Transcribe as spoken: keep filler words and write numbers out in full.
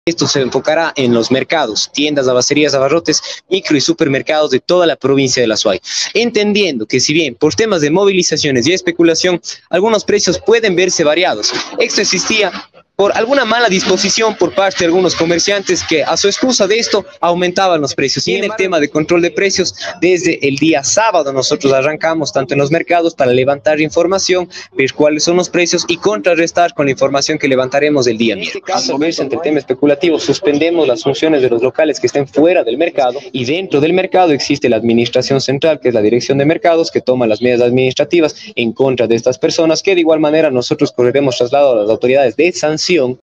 Esto se enfocará en los mercados, tiendas, abasterías, abarrotes, micro y supermercados de toda la provincia de La Suay, entendiendo que si bien por temas de movilizaciones y especulación, algunos precios pueden verse variados, esto existía por alguna mala disposición por parte de algunos comerciantes que a su excusa de esto aumentaban los precios. Y en el tema de control de precios, desde el día sábado nosotros arrancamos tanto en los mercados para levantar información, ver cuáles son los precios y contrarrestar con la información que levantaremos el día miércoles. En este caso, al verse entre el tema especulativo, suspendemos las funciones de los locales que estén fuera del mercado y dentro del mercado existe la administración central, que es la dirección de mercados, que toma las medidas administrativas en contra de estas personas, que de igual manera nosotros correremos traslado a las autoridades de sanción